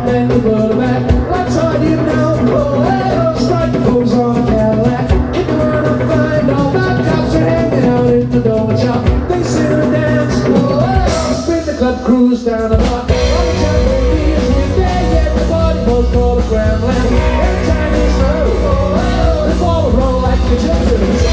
and the back. Let's try you now. Oh, hey, oh, strike the fools on a Cadillac. If you wanna find all the cops are hanging out in the donut shop. They sit and dance. Oh, hey, oh, spin the club cruise down the block. All the time they is with their everybody most call the Grandland. Every time they slow, oh, hey, oh, they fall and roll like the gypsies.